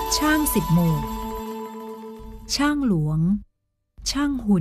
ช่าง10 หมู่ช่างหลวงช่างหุ่น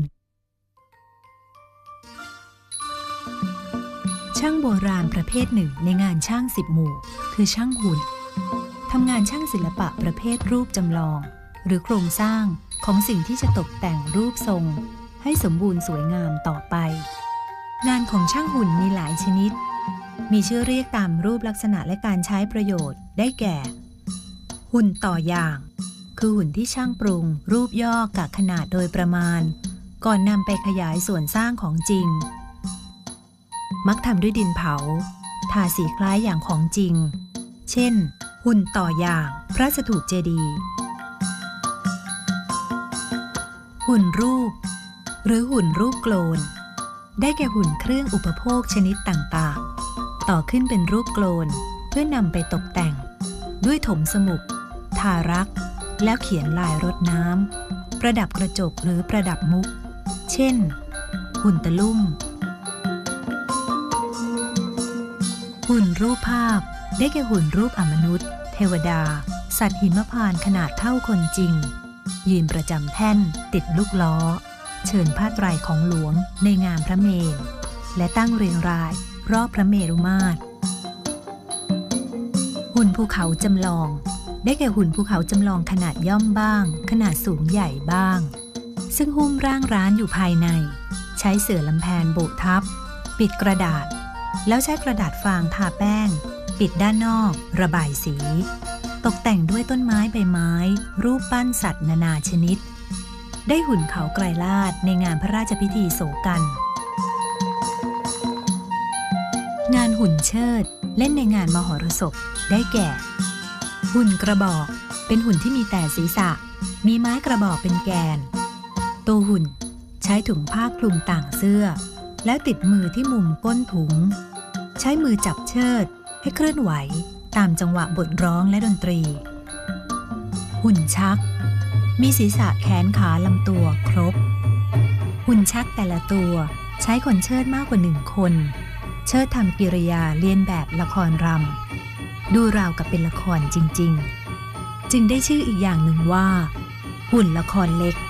ช่างโบราณประเภทหนึ่งในงานช่าง10 หมู่คือช่างหุ่นทำงานช่างศิลปะประเภทรูปจำลองหรือโครงสร้างของสิ่งที่จะตกแต่งรูปทรงให้สมบูรณ์สวยงามต่อไปงานของช่างหุ่นมีหลายชนิดมีชื่อเรียกตามรูปลักษณะและการใช้ประโยชน์ได้แก่หุ่นต่ออย่างคือหุ่นที่ช่างปรุงรูปย่อกะขนาดโดยประมาณก่อนนำไปขยายส่วนสร้างของจริงมักทำด้วยดินเผาทาสีคล้ายอย่างของจริงเช่นหุ่นต่ออย่างพระสถูปเจดีย์หุ่นรูปหรือหุ่นรูปโกลนได้แก่หุ่นเครื่องอุปโภคชนิดต่างๆต่อขึ้นเป็นรูปโกลนเพื่อนำไปตกแต่งด้วยถมสมุกทารักแล้วเขียนลายรดน้ำประดับกระจกหรือประดับมุกเช่นหุ่นตะลุ่มหุ่นรูปภาพได้แก่หุ่นรูปอมนุษย์เทวดาสัตว์หิมพานต์ขนาดเท่าคนจริงยืนประจำแท่นติดลูกล้อเชิญผ้าไตรของหลวงในงานพระเมรุและตั้งเรียงรายรอบพระเมรุมาตรหุ่นภูเขาจำลองได้แก่หุ่นภูเขาจำลองขนาดย่อมบ้างขนาดสูงใหญ่บ้างซึ่งหุ้มร่างร้านอยู่ภายในใช้เสื่อลำแพนโบกทับปิดกระดาษแล้วใช้กระดาษฟางทาแป้งปิดด้านนอกระบายสีตกแต่งด้วยต้นไม้ใบไม้รูปปั้นสัตว์นานาชนิดได้หุ่นเขาไกรลาศในงานพระราชพิธีโศกันงานหุ่นเชิดเล่นในงานมหรสพได้แก่หุ่นกระบอกเป็นหุ่นที่มีแต่ศีรษะมีไม้กระบอกเป็นแกนตัวหุ่นใช้ถุงผ้าคลุมต่างเสื้อแล้วติดมือที่มุมก้นถุงใช้มือจับเชิดให้เคลื่อนไหวตามจังหวะบทร้องและดนตรีหุ่นชักมีศีรษะแขนขาลำตัวครบหุ่นชักแต่ละตัวใช้คนเชิดมากกว่า1 คนเชิดทำกิริยาเลียนแบบละครรำดูราวกับเป็นละครจริงๆจึงได้ชื่ออีกอย่างหนึ่งว่าหุ่นละครเล็ก